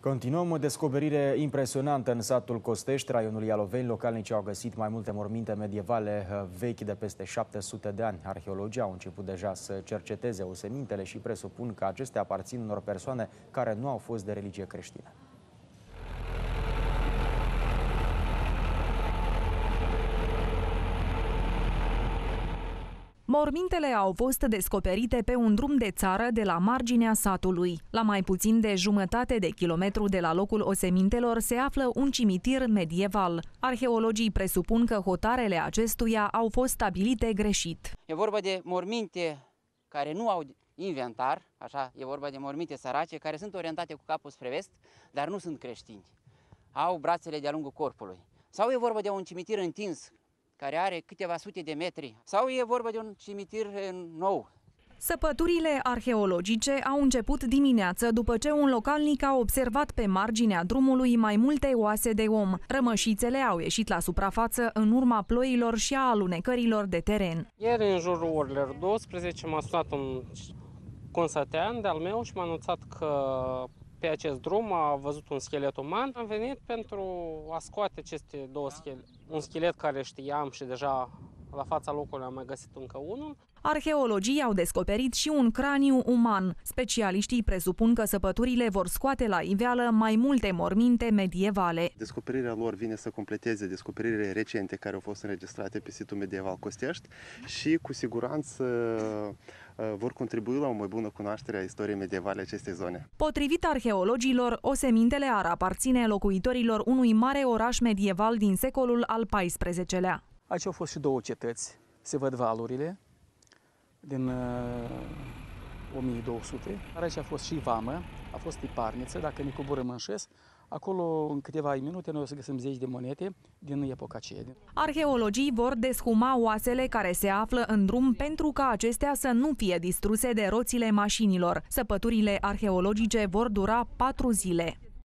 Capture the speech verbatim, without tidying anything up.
Continuăm o descoperire impresionantă în satul Costești, raionul Ialoveni. Localnicii au găsit mai multe morminte medievale vechi de peste șapte sute de ani. Arheologii au început deja să cerceteze osemintele și presupun că acestea aparțin unor persoane care nu au fost de religie creștină. Mormintele au fost descoperite pe un drum de țară de la marginea satului. La mai puțin de jumătate de kilometru de la locul osemintelor se află un cimitir medieval. Arheologii presupun că hotarele acestuia au fost stabilite greșit. E vorba de morminte care nu au inventar, așa, e vorba de morminte sărace, care sunt orientate cu capul spre vest, dar nu sunt creștini. Au brațele de-a lungul corpului. Sau e vorba de un cimitir întins, care are câteva sute de metri, sau e vorba de un cimitir nou. Săpăturile arheologice au început dimineață după ce un localnic a observat pe marginea drumului mai multe oase de om. Rămășițele au ieșit la suprafață în urma ploilor și a alunecărilor de teren. Ieri, în jurul orelor douăsprezece, m-a sunat un consătean de-al meu și m-a anunțat că pe acest drum a văzut un schelet uman. Am venit pentru a scoate aceste două schelete. Un schelet care știam și deja la fața locului am mai găsit încă unul. Arheologii au descoperit și un craniu uman. Specialiștii presupun că săpăturile vor scoate la iveală mai multe morminte medievale. Descoperirea lor vine să completeze descoperirile recente care au fost înregistrate pe situl medieval Costești și cu siguranță vor contribui la o mai bună cunoaștere a istoriei medievale acestei zone. Potrivit arheologilor, osemintele ar aparține locuitorilor unui mare oraș medieval din secolul al paisprezecelea. Aici au fost și două cetăți, se văd valurile din uh, o mie două sute. Aici a fost și vamă, a fost tiparniță, dacă ne coborăm în șes, acolo în câteva minute noi o să găsim zeci de monede din epoca aceea. Arheologii vor deshuma oasele care se află în drum pentru ca acestea să nu fie distruse de roțile mașinilor. Săpăturile arheologice vor dura patru zile.